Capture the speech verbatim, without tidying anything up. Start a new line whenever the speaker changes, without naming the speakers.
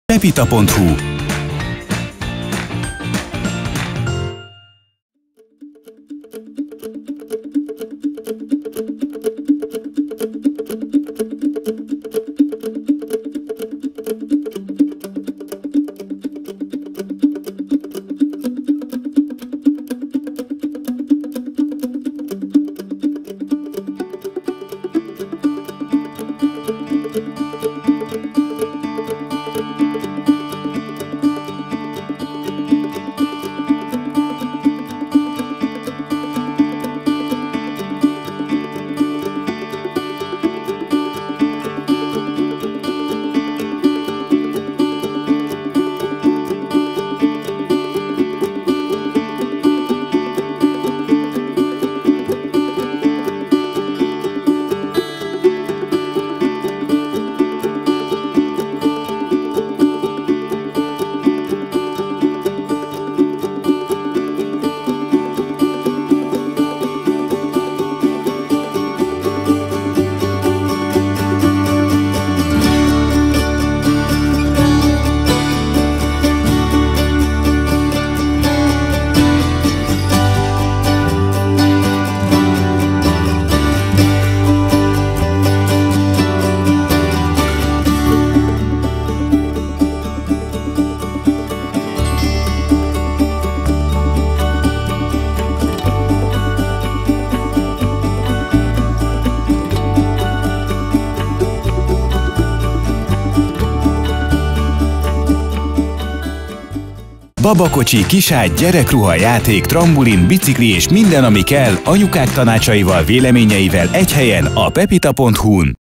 pepita pont hu. Babakocsi, kiságy, gyerekruha, játék, trambulin, bicikli és minden, ami kell anyukák tanácsaival, véleményeivel egy helyen a pepita pont hu-n.